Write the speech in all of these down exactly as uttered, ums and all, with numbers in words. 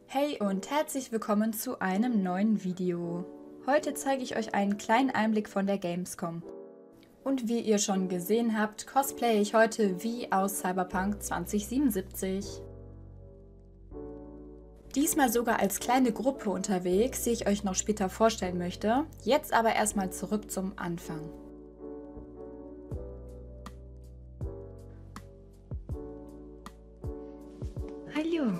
Hey und herzlich willkommen zu einem neuen Video. Heute zeige ich euch einen kleinen Einblick von der Gamescom. Und wie ihr schon gesehen habt, cosplaye ich heute Vi aus Cyberpunk zwanzig siebenundsiebzig. Diesmal sogar als kleine Gruppe unterwegs, die ich euch noch später vorstellen möchte. Jetzt aber erstmal zurück zum Anfang. Hallo.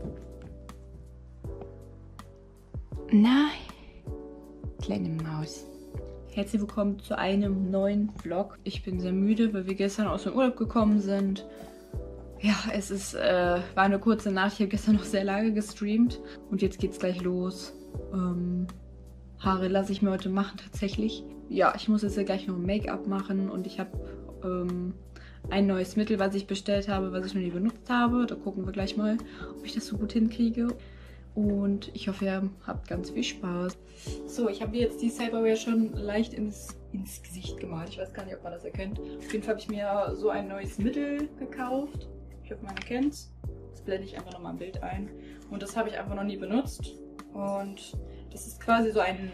Na, kleine Maus. Herzlich willkommen zu einem neuen Vlog. Ich bin sehr müde, weil wir gestern aus dem Urlaub gekommen sind. Ja, es ist, äh, war eine kurze Nacht. Ich habe gestern noch sehr lange gestreamt. Und jetzt geht's gleich los. Ähm, Haare lasse ich mir heute machen, tatsächlich. Ja, ich muss jetzt ja gleich noch Make-up machen. Und ich habe ähm, ein neues Mittel, was ich bestellt habe, was ich noch nie benutzt habe. Da gucken wir gleich mal, ob ich das so gut hinkriege. Und ich hoffe, ihr habt ganz viel Spaß. So, ich habe mir jetzt die Cyberware schon leicht ins, ins Gesicht gemalt. Ich weiß gar nicht, ob man das erkennt. Auf jeden Fall habe ich mir so ein neues Mittel gekauft. Ich hoffe, man erkennt es. Das blende ich einfach nochmal ein Bild ein. Und das habe ich einfach noch nie benutzt. Und das ist quasi so ein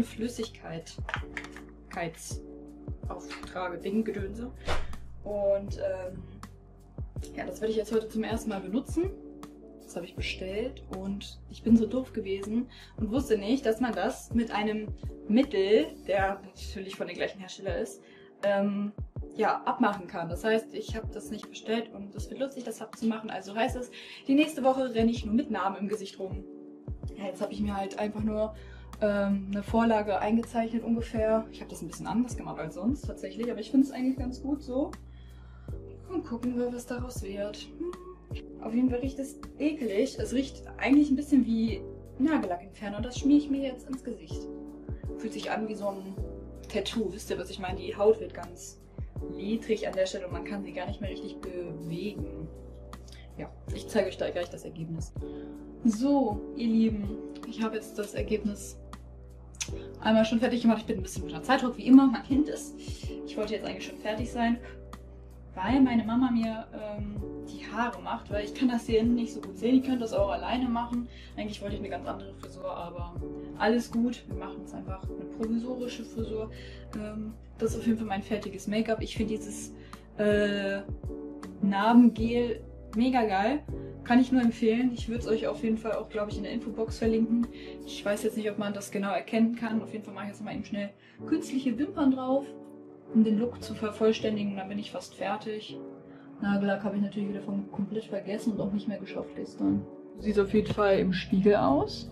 Narbenflüssigkeitsauftrage-Ding-Gedönse. Und ähm, ja, das werde ich jetzt heute zum ersten Mal benutzen. Das habe ich bestellt und ich bin so doof gewesen und wusste nicht, dass man das mit einem Mittel, der natürlich von dem gleichen Hersteller ist, ähm, ja, abmachen kann. Das heißt, ich habe das nicht bestellt und es wird lustig, das abzumachen. Also heißt es, die nächste Woche renne ich nur mit Narben im Gesicht rum. Ja, jetzt habe ich mir halt einfach nur ähm, eine Vorlage eingezeichnet ungefähr. Ich habe das ein bisschen anders gemacht als sonst tatsächlich, aber ich finde es eigentlich ganz gut so. Und gucken wir, was daraus wird. Hm. Auf jeden Fall riecht es eklig. Es riecht eigentlich ein bisschen wie Nagellackentferner und das schmiere ich mir jetzt ins Gesicht. Fühlt sich an wie so ein Tattoo. Wisst ihr, was ich meine? Die Haut wird ganz ledrig an der Stelle und man kann sie gar nicht mehr richtig bewegen. Ja, ich zeige euch da gleich das Ergebnis. So, ihr Lieben, ich habe jetzt das Ergebnis einmal schon fertig gemacht. Ich bin ein bisschen unter Zeitdruck, wie immer. Man kennt es. Ich wollte jetzt eigentlich schon fertig sein, weil meine Mama mir ähm, die Haare macht, weil ich kann das hier nicht so gut sehen. Ich könnte das auch alleine machen. Eigentlich wollte ich eine ganz andere Frisur, aber alles gut. Wir machen jetzt einfach eine provisorische Frisur. Ähm, das ist auf jeden Fall mein fertiges Make-up. Ich finde dieses äh, Narbengel mega geil. Kann ich nur empfehlen. Ich würde es euch auf jeden Fall auch, glaube ich, in der Infobox verlinken. Ich weiß jetzt nicht, ob man das genau erkennen kann. Auf jeden Fall mache ich jetzt mal eben schnell künstliche Wimpern drauf, um den Look zu vervollständigen. Dann bin ich fast fertig. Nagellack habe ich natürlich wieder von komplett vergessen und auch nicht mehr geschafft gestern. Sieht auf jeden Fall im Spiegel aus.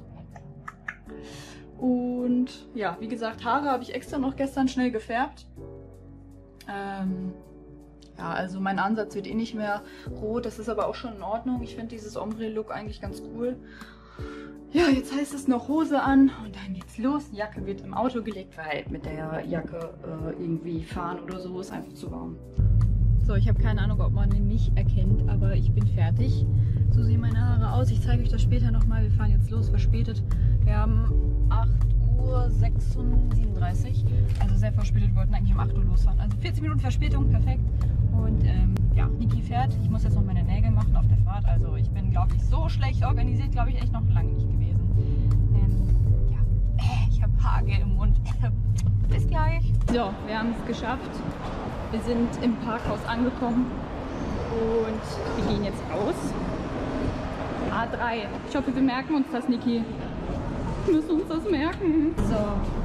Und ja, wie gesagt, Haare habe ich extra noch gestern schnell gefärbt. Ähm, ja, also mein Ansatz wird eh nicht mehr rot. Das ist aber auch schon in Ordnung. Ich finde dieses Ombre-Look eigentlich ganz cool. Ja, jetzt heißt es noch Hose an und dann geht's los. Die Jacke wird im Auto gelegt, weil mit der Jacke äh, irgendwie fahren oder so ist einfach zu warm. So, ich habe keine Ahnung, ob man mich erkennt, aber ich bin fertig. So sehen meine Haare aus. Ich zeige euch das später nochmal. Wir fahren jetzt los, verspätet. Wir haben acht Uhr siebenunddreißig, also sehr verspätet. Wir wollten eigentlich um acht Uhr losfahren. Also vierzig Minuten Verspätung, perfekt. Und ähm, ja, Niki fährt. Ich muss jetzt noch meine Nägel machen auf der Fahrt. Also ich bin, glaube ich, so schlecht organisiert, glaube ich, echt noch lange nicht gewesen. Ähm, ja, äh, ich habe Haargel im Mund. Bis gleich. So, wir haben es geschafft. Wir sind im Parkhaus angekommen und wir gehen jetzt raus. A drei. Ich hoffe, wir merken uns das, Niki. Wir müssen uns das merken. So.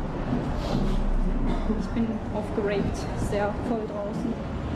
Ich bin aufgeregt. Sehr voll draußen.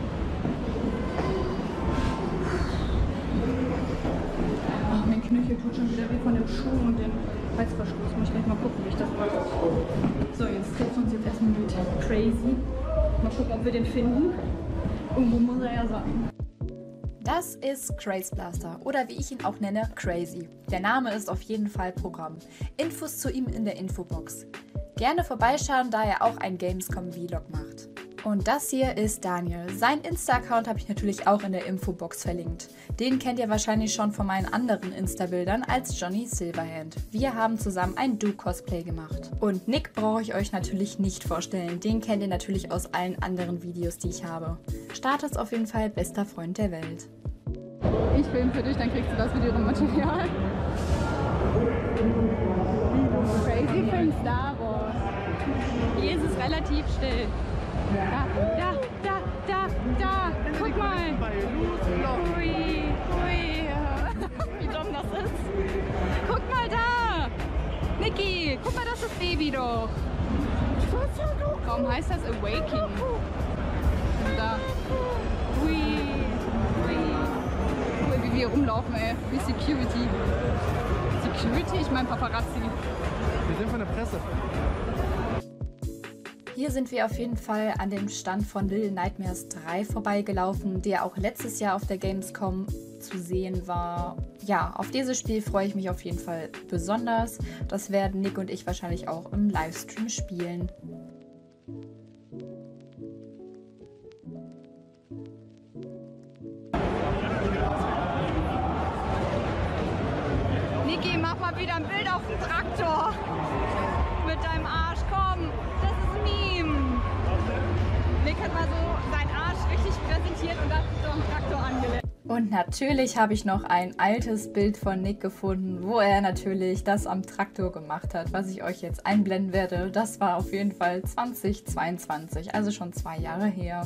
Oh, mein Knöchel tut schon wieder weh von dem Schuh und dem Reißverschluss. Muss ich gleich mal gucken, wie ich das mache. So, jetzt treffen wir uns jetzt erstmal mit Crazy. Mal gucken, ob wir den finden. Irgendwo muss er ja sein. Das ist Craze Blaster oder wie ich ihn auch nenne, Crazy. Der Name ist auf jeden Fall Programm. Infos zu ihm in der Infobox. Gerne vorbeischauen, da er auch ein Gamescom-Vlog macht. Und das hier ist Daniel. Sein Insta-Account habe ich natürlich auch in der Infobox verlinkt. Den kennt ihr wahrscheinlich schon von meinen anderen Insta-Bildern als Johnny Silverhand. Wir haben zusammen ein Do-Cosplay gemacht. Und Nick brauche ich euch natürlich nicht vorstellen. Den kennt ihr natürlich aus allen anderen Videos, die ich habe. Start ist auf jeden Fall bester Freund der Welt. Ich filme für dich, dann kriegst du das Videomaterial. Crazy Film Star Wars. Hier ist es relativ still. Da, da, da, da, da. Guck mal. Ui, ui. Wie dumm das ist. Guck mal da. Niki, guck mal, das ist das Baby doch. Warum heißt das Awakening? Da. Ui, ui. Ui, wie wir rumlaufen, ey. Wie Security. Security? Ich meine Paparazzi. Wir sind von der Presse. Hier sind wir auf jeden Fall an dem Stand von Little Nightmares drei vorbeigelaufen, der auch letztes Jahr auf der Gamescom zu sehen war. Ja, auf dieses Spiel freue ich mich auf jeden Fall besonders. Das werden Nick und ich wahrscheinlich auch im Livestream spielen. Niki, mach mal wieder ein Bild auf dem Traktor. Mit deinem Arsch, komm. Das ist ein Meme. Nick hat mal so seinen Arsch richtig präsentiert und hat so am Traktor angelegt. Und natürlich habe ich noch ein altes Bild von Nick gefunden, wo er natürlich das am Traktor gemacht hat, was ich euch jetzt einblenden werde. Das war auf jeden Fall zweitausendzweiundzwanzig, also schon zwei Jahre her.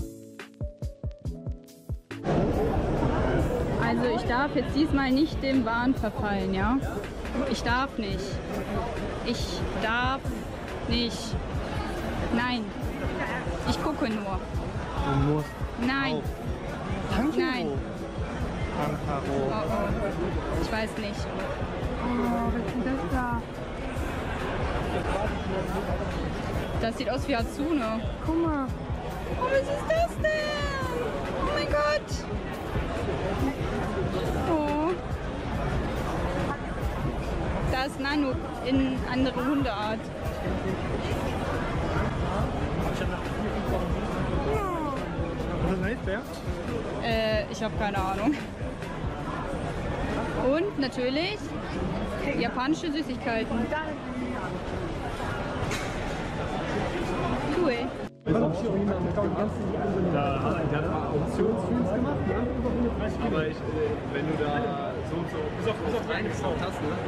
Also ich darf jetzt diesmal nicht dem Wahn verfallen, ja? Ich darf nicht. Ich darf nicht. Nein. Ich gucke nur. Du musst. Nein. Danke. Nein. Ankaro. Oh, oh. Ich weiß nicht. Oh, was ist denn das da? Das sieht aus wie Hatsune. Guck mal. Oh, was ist das denn? Oh mein Gott. Oh. Da ist Nano in andere Hundeart. Was ist das, der? Äh, ich habe keine Ahnung. Und natürlich japanische Süßigkeiten. Cool. Da hat er Auktionsfilms gemacht, ne? Aber ich, wenn du da so und so, bis auf, bis auf eine Frau hast, ne?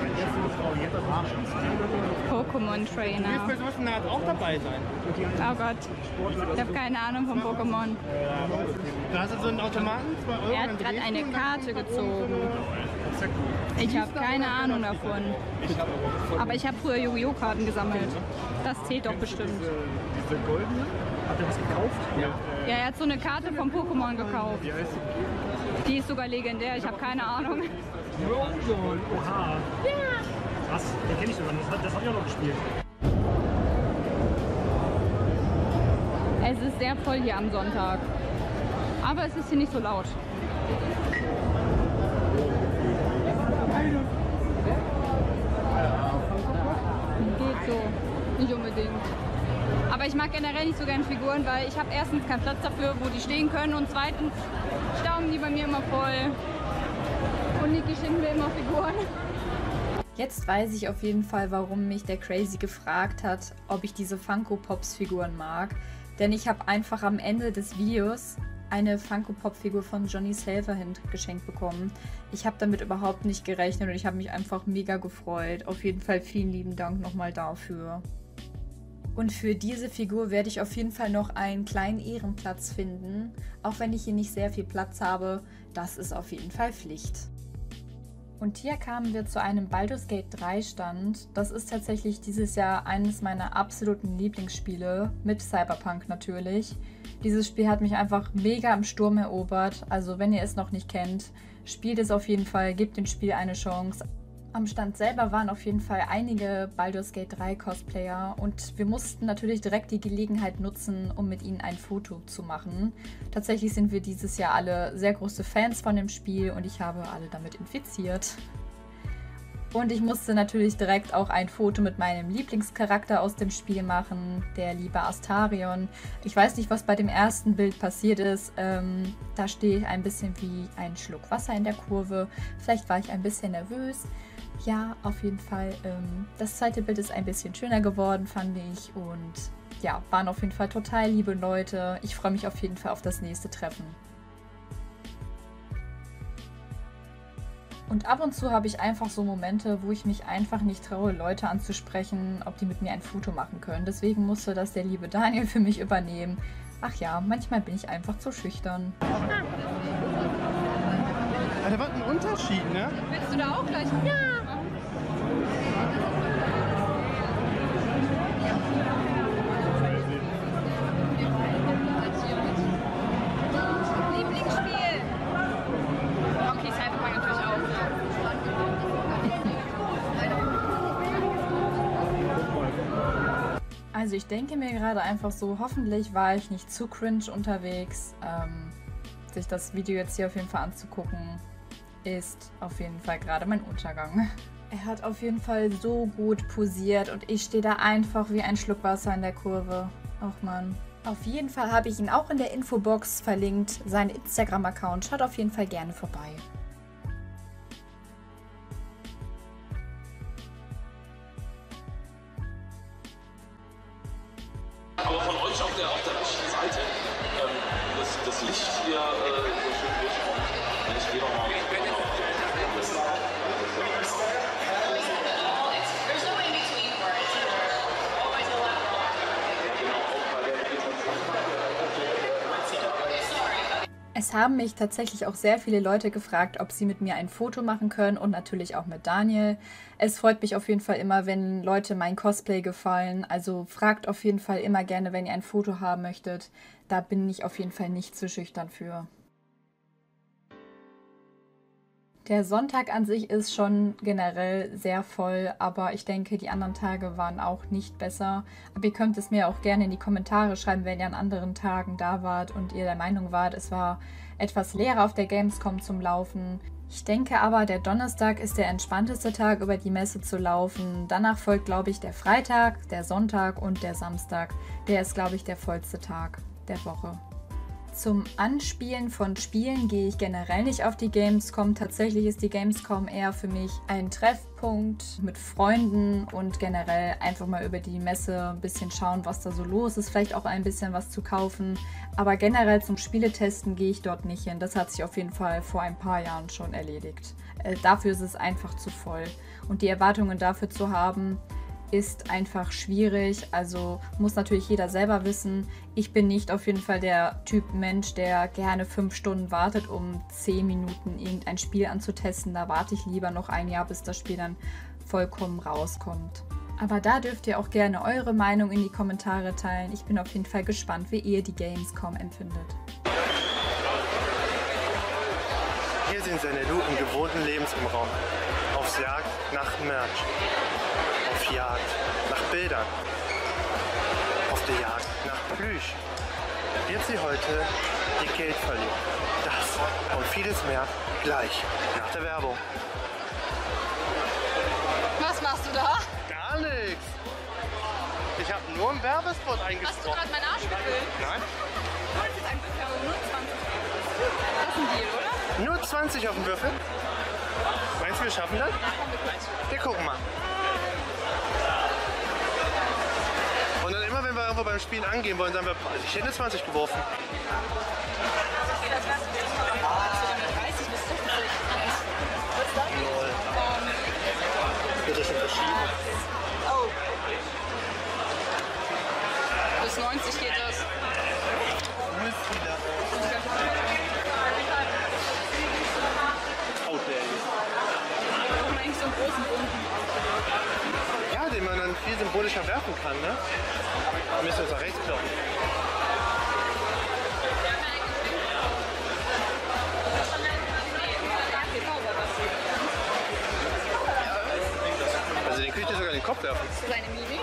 Pokémon Trainer. Bei sowas in der Art auch dabei sein. Oh Gott. Ich habe keine Ahnung von Pokémon. Da hast du so einen Automaten, zwei Euro. Er hat gerade eine Karte gezogen. Ich habe keine Ahnung davon. Aber ich habe früher Yu-Gi-Oh! Karten gesammelt. Das zählt doch bestimmt. Diese goldene? Hat er was gekauft? Ja. Ja, er hat so eine Karte von Pokémon gekauft. Wie heißt sie? Die ist sogar legendär, ich habe keine Ahnung. Rondon, oha. Ja. Krass, den kenne ich sogar noch. Das habe ich auch noch gespielt. Es ist sehr voll hier am Sonntag. Aber es ist hier nicht so laut. Geht so. Nicht unbedingt. Aber ich mag generell nicht so gerne Figuren, weil ich habe erstens keinen Platz dafür, wo die stehen können, und zweitens stauben die bei mir immer voll. Und Niki schenkt mir immer Figuren. Jetzt weiß ich auf jeden Fall, warum mich der Crazy gefragt hat, ob ich diese Funko Pops Figuren mag. Denn ich habe einfach am Ende des Videos eine Funko Pop Figur von Johnny Silverhand geschenkt bekommen. Ich habe damit überhaupt nicht gerechnet und ich habe mich einfach mega gefreut. Auf jeden Fall vielen lieben Dank nochmal dafür. Und für diese Figur werde ich auf jeden Fall noch einen kleinen Ehrenplatz finden. Auch wenn ich hier nicht sehr viel Platz habe, das ist auf jeden Fall Pflicht. Und hier kamen wir zu einem Baldur's Gate drei Stand. Das ist tatsächlich dieses Jahr eines meiner absoluten Lieblingsspiele, mit Cyberpunk natürlich. Dieses Spiel hat mich einfach mega im Sturm erobert. Also wenn ihr es noch nicht kennt, spielt es auf jeden Fall, gebt dem Spiel eine Chance. Am Stand selber waren auf jeden Fall einige Baldur's Gate drei Cosplayer und wir mussten natürlich direkt die Gelegenheit nutzen, um mit ihnen ein Foto zu machen. Tatsächlich sind wir dieses Jahr alle sehr große Fans von dem Spiel und ich habe alle damit infiziert. Und ich musste natürlich direkt auch ein Foto mit meinem Lieblingscharakter aus dem Spiel machen, der liebe Astarion. Ich weiß nicht, was bei dem ersten Bild passiert ist. Ähm, da stehe ich ein bisschen wie ein Schluck Wasser in der Kurve. Vielleicht war ich ein bisschen nervös. Ja, auf jeden Fall. Ähm, das zweite Bild ist ein bisschen schöner geworden, fand ich. Und ja, waren auf jeden Fall total liebe Leute. Ich freue mich auf jeden Fall auf das nächste Treffen. Und ab und zu habe ich einfach so Momente, wo ich mich einfach nicht traue, Leute anzusprechen, ob die mit mir ein Foto machen können. Deswegen musste das der liebe Daniel für mich übernehmen. Ach ja, manchmal bin ich einfach zu schüchtern. Ja, da war ein Unterschied, ne? Willst du da auch gleich? Ja! Lieblingsspiel! Okay, Cyberpunk natürlich auch. Also ich denke mir gerade einfach so, hoffentlich war ich nicht zu cringe unterwegs. Ähm, sich das Video jetzt hier auf jeden Fall anzugucken, ist auf jeden Fall gerade mein Untergang. Er hat auf jeden Fall so gut posiert und ich stehe da einfach wie ein Schluck Wasser in der Kurve. Ach man. Auf jeden Fall habe ich ihn auch in der Infobox verlinkt, seinen Instagram-Account. Schaut auf jeden Fall gerne vorbei. Aber von euch auf der, auf der rechten Seite, ähm, das, das Licht hier äh, so schön durchkommt. Und ich gehe doch mal. Es haben mich tatsächlich auch sehr viele Leute gefragt, ob sie mit mir ein Foto machen können und natürlich auch mit Daniel. Es freut mich auf jeden Fall immer, wenn Leute mein Cosplay gefallen. Also fragt auf jeden Fall immer gerne, wenn ihr ein Foto haben möchtet. Da bin ich auf jeden Fall nicht zu schüchtern für. Der Sonntag an sich ist schon generell sehr voll, aber ich denke, die anderen Tage waren auch nicht besser. Aber ihr könnt es mir auch gerne in die Kommentare schreiben, wenn ihr an anderen Tagen da wart und ihr der Meinung wart, es war etwas leerer auf der Gamescom zum Laufen. Ich denke aber, der Donnerstag ist der entspannteste Tag, über die Messe zu laufen. Danach folgt, glaube ich, der Freitag, der Sonntag und der Samstag. Der ist, glaube ich, der vollste Tag der Woche. Zum Anspielen von Spielen gehe ich generell nicht auf die Gamescom. Tatsächlich ist die Gamescom eher für mich ein Treffpunkt mit Freunden und generell einfach mal über die Messe ein bisschen schauen, was da so los ist. Vielleicht auch ein bisschen was zu kaufen. Aber generell zum Spieletesten gehe ich dort nicht hin. Das hat sich auf jeden Fall vor ein paar Jahren schon erledigt. Äh, dafür ist es einfach zu voll. Und die Erwartungen dafür zu haben, ist einfach schwierig, also muss natürlich jeder selber wissen. Ich bin nicht auf jeden Fall der Typ Mensch, der gerne fünf Stunden wartet, um zehn Minuten irgendein Spiel anzutesten. Da warte ich lieber noch ein Jahr, bis das Spiel dann vollkommen rauskommt. Aber da dürft ihr auch gerne eure Meinung in die Kommentare teilen. Ich bin auf jeden Fall gespannt, wie ihr die Gamescom empfindet. Hier sind seine Lu im gewohnten Lebensraum. Aufs Jagd nach Merch. Auf Jagd nach Bildern. Auf der Jagd nach Plüsch. Wird sie heute ihr Geld verlieren. Das und vieles mehr gleich nach der Werbung. Was machst du da? Gar nichts. Ich habe nur einen Werbespot Hast du eingesprochen. gerade meinen Arsch gefüllt? Nein? Nur zwanzig. Das ist ein Deal, oder? Nur zwanzig auf dem Würfel? Meinst du, wir schaffen das? Wir gucken mal. Und dann immer, wenn wir irgendwo beim Spielen angehen wollen, sagen wir, also ich hätte eine zwanzig geworfen. Lol. Bitte schon verschieben. Oh. Bis neunzig geht das. Mist wieder. Oh, der Warum eigentlich so einen großen Bunten? Ja, den man dann viel symbolischer werfen kann, ne? Wir müssen uns nach rechts kloppen. Also den könnte ich sogar in den Kopf werfen. Seine Mimik?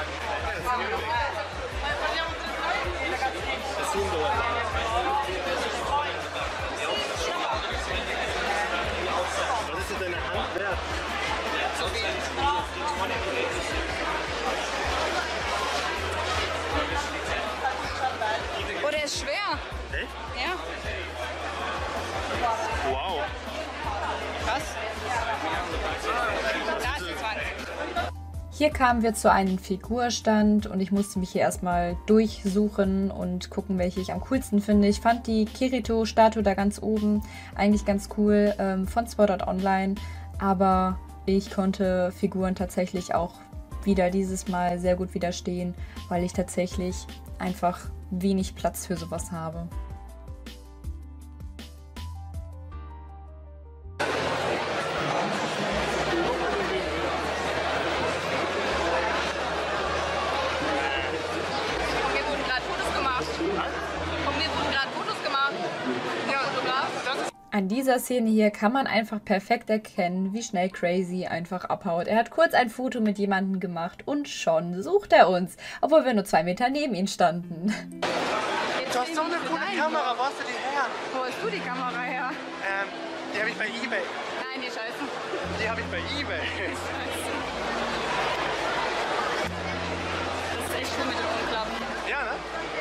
Das ist so. Was ist denn deine Hand wert? Oh, der ist schwer. Echt? Ja. Wow. Was? Da ist die zwanzig. Hier kamen wir zu einem Figurstand und ich musste mich hier erstmal durchsuchen und gucken, welche ich am coolsten finde. Ich fand die Kirito-Statue da ganz oben eigentlich ganz cool ähm, von Sword Art Online, aber ich konnte Figuren tatsächlich auch wieder dieses Mal sehr gut widerstehen, weil ich tatsächlich einfach wenig Platz für sowas habe. An dieser Szene hier kann man einfach perfekt erkennen, wie schnell Crazy einfach abhaut. Er hat kurz ein Foto mit jemandem gemacht und schon sucht er uns, obwohl wir nur zwei Meter neben ihm standen. Du hast so eine coole Kamera, wo hast du die her? Wo hast du die Kamera her? Ähm, die habe ich bei eBay. Nein, die Scheiße. Die habe ich bei eBay. Das ist echt cool mit den Umklappen. Ja, ne?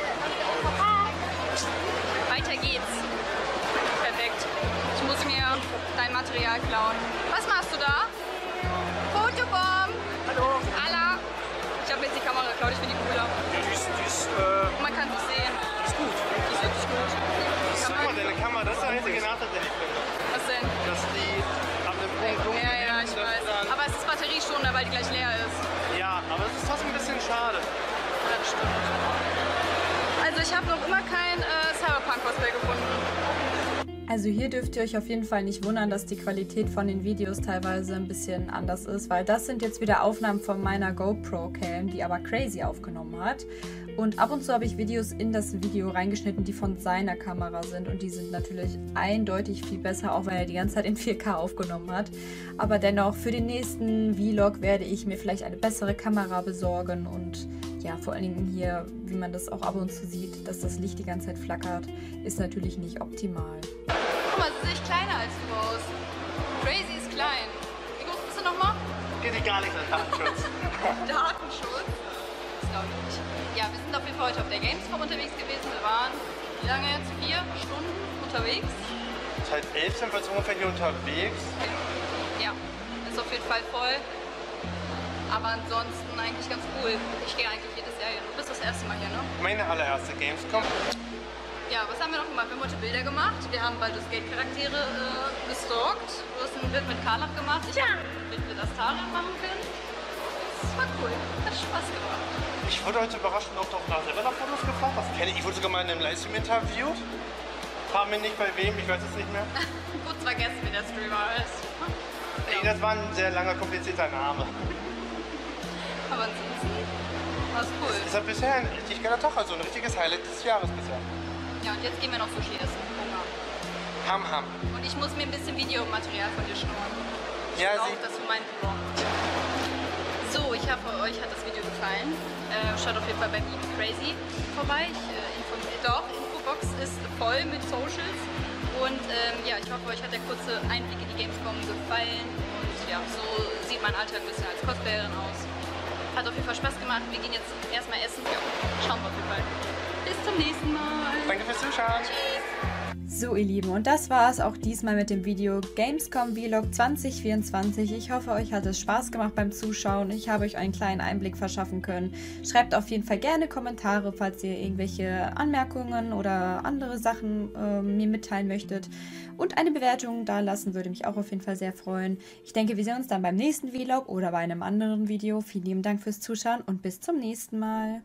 Weiter geht's. Perfekt. Ich muss mir dein Material klauen. Was machst du da? Fotobomb! Hallo. Alla! Ich habe jetzt die Kamera geklaut, ich finde die cooler. Ja, die ist, die ist, äh, Und man kann sie sehen. die ist gut. Die ist wirklich gut. Die Guck Kamera- mal, deine Kamera, das ist der einzige Nachteil, den ich finde. Was denn? Dass die ab einem Punkt dunkel Ja, ja, ich ist, dass weiß. dann- Aber es ist batterieschonender, weil die gleich leer ist. Ja, aber es ist trotzdem ein bisschen schade. Ja, das stimmt. Also ich habe noch immer kein äh, Cyberpunk-Cosplay gefunden. Also hier dürft ihr euch auf jeden Fall nicht wundern, dass die Qualität von den Videos teilweise ein bisschen anders ist, weil das sind jetzt wieder Aufnahmen von meiner GoPro-Cam, die aber Crazy aufgenommen hat. Und ab und zu habe ich Videos in das Video reingeschnitten, die von seiner Kamera sind und die sind natürlich eindeutig viel besser, auch weil er die ganze Zeit in vier K aufgenommen hat. Aber dennoch, für den nächsten Vlog werde ich mir vielleicht eine bessere Kamera besorgen und ja, vor allen Dingen hier, wie man das auch ab und zu sieht, dass das Licht die ganze Zeit flackert, ist natürlich nicht optimal. Guck mal, sie ist echt kleiner als du aus. Crazy ist klein. Wie groß bist du nochmal? Geht dir gar nicht an Datenschutz. Datenschutz? Das glaube ich nicht. Ja, wir sind auf jeden Fall heute auf der Gamescom unterwegs gewesen. Wir waren, wie lange jetzt? Vier Stunden unterwegs. Seit elf sind wir jetzt ungefähr hier unterwegs. Ja, ist auf jeden Fall voll. Aber ansonsten eigentlich ganz cool. Ich gehe eigentlich jedes Jahr hier. Du bist das erste Mal hier, ne? Meine allererste Gamescom. Ja, was haben wir noch gemacht? Wir haben heute Bilder gemacht. Wir haben Baldur's Gate Charaktere äh, gestalkt. Du hast ein Bild mit Karlach gemacht. Ich habe ein Bild mit Astarion machen können. Das war cool. Hat Spaß gemacht. Ich wurde heute überrascht und auch nach selber nach Fotos gefragt. Was kenne ich? Ich wurde sogar mal in einem Livestream interviewt. Frag mich nicht bei wem, ich weiß es nicht mehr. Kurz vergessen, wie der Streamer ist. Nee, das war ein sehr langer, komplizierter Name. Aber ansonsten war es cool. Ist das bisher ein richtig geiler Tag, also ein richtiges Highlight des Jahres bisher. Ja, und jetzt gehen wir noch Sushi essen. Hunger. Ham, ham. Und ich muss mir ein bisschen Videomaterial von dir schnorren. Ich Ja, brauche sie- das für meinen Vlog. So, ich hoffe, euch hat das Video gefallen. Äh, schaut auf jeden Fall bei Be Crazy vorbei. Ich, äh, inform- doch, Infobox ist voll mit Socials. Und ähm, ja, ich hoffe, euch hat der kurze Einblick in die Gamescom gefallen. Und ja, so sieht mein Alltag ein bisschen als Cosplayerin aus. Hat auf jeden Fall Spaß gemacht. Wir gehen jetzt erstmal essen. Ja, schauen wir auf jeden Fall. Bis zum nächsten Mal. Danke fürs Zuschauen. So ihr Lieben, und das war es auch diesmal mit dem Video Gamescom Vlog zwanzig vierundzwanzig. Ich hoffe, euch hat es Spaß gemacht beim Zuschauen. Ich habe euch einen kleinen Einblick verschaffen können. Schreibt auf jeden Fall gerne Kommentare, falls ihr irgendwelche Anmerkungen oder andere Sachen äh, mir mitteilen möchtet. Und eine Bewertung da lassen würde mich auch auf jeden Fall sehr freuen. Ich denke, wir sehen uns dann beim nächsten Vlog oder bei einem anderen Video. Vielen lieben Dank fürs Zuschauen und bis zum nächsten Mal.